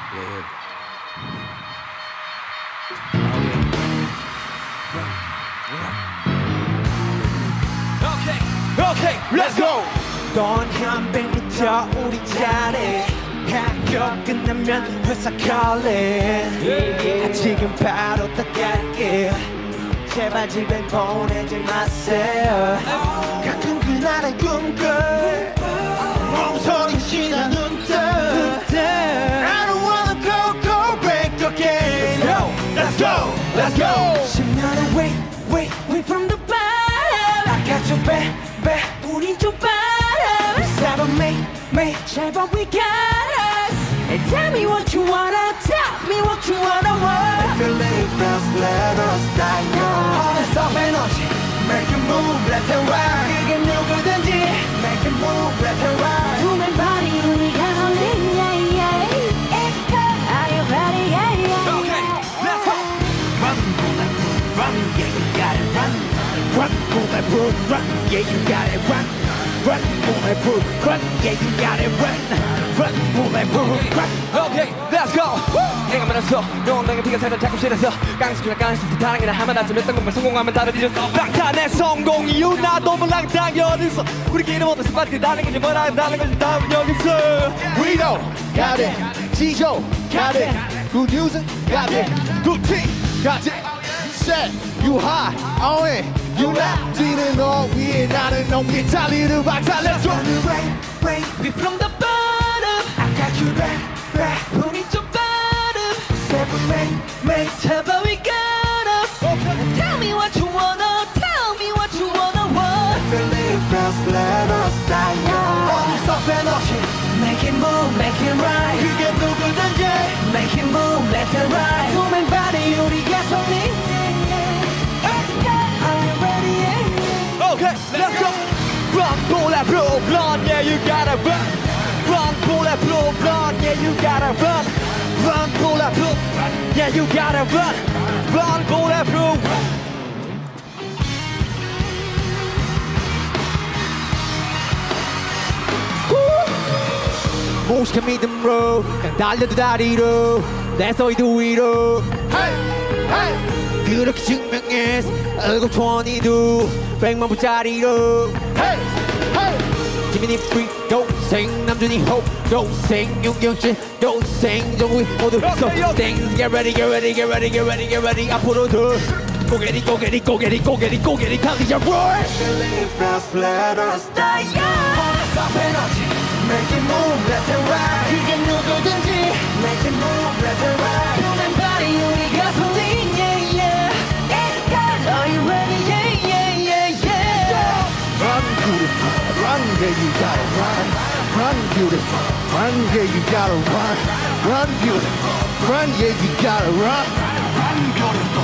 Yeah. Okay, let's go. 넌 한 100m 우리 자리 학교 끝나면 회사 calling 지금 바로 떠갈게 제발 집에 보내지 마세요 가끔 그날의 꿈꿔 몸서리치는 눈뜨 I don't wanna go back again Let's go, let's go 10년을 wait from the bottom I got your back 우린 좀 bottom Seven me 제발 we got us And tell me what you wanna tell me what you wanna want If you leave us let us die young 어느새 에너지 Make a move left and right 이게 누구든지 Make a move left and right 두맨 발이 우리 가솔린 yeah yeah It's good are you ready yeah yeah Okay, let's go. Run, yeah, you gotta run. Run, bulletproof, run, yeah, you gotta run. Run, bulletproof, run, yeah, you gotta run. Run, bulletproof, run. Okay, let's go. 내가 말했어, 넌 내게 피가 새는 자꾸 싫어서 깡스키나 깡스키 다랑이나 하면 나쯤 했던 것만 성공하면 다른 잊었어. 방탄의 성공 이유 나도 몰라 당연했어. 우리끼리 모두 스파트 다른 건지 뭐라 한다는 건지 다음은 여기 있어. We know, got it. 지조, got it. Good news, got it. Good team, got it. Set, you high, on it. You not 뛰는 너 위에 나는 넘게 달리는 박사. Let's go. Wait, we from the bottom. I got you back. 우리 좀 bottom. Seven, make, 제발 we got us. Tell me what you wanna, tell me what you wanna want. If you leave us, let us die young. 어느새 에너지. Make it move, make it right. 그게 누구든지. Make it move, left and right. 두맨 발이 우리 가솔린. Are you ready? Yeah. Okay, let's go. Run, bulletproof, run, yeah, you gotta run. Run, bulletproof, run, yeah, you gotta run. Run, bulletproof, yeah, you gotta run. Run, bulletproof. 무식한 믿음으로 그냥 달려도 다리로 내 소리도 위로 Hey, hey. 그렇게 증명했어 얼굴 22 100만 불짜리로 Hey, hey. 지민이 free 동생 남준이 hope 동생 윤경진 동생 정우이 모두 so things get ready get ready get ready get ready get ready 앞으로도 고개리 고개리 고개리 고개리 고개리 강리자 roar Leave us, let us die young. Stop energy. Make it move left and right. 그게 누구든지. Make it move left and right. 두맨 발이 우리 가솔린 yeah yeah. It's good. Are you ready? Yeah yeah yeah yeah. Run beautiful run yeah you gotta run run beautiful run yeah you gotta run run beautiful run yeah you gotta run run beautiful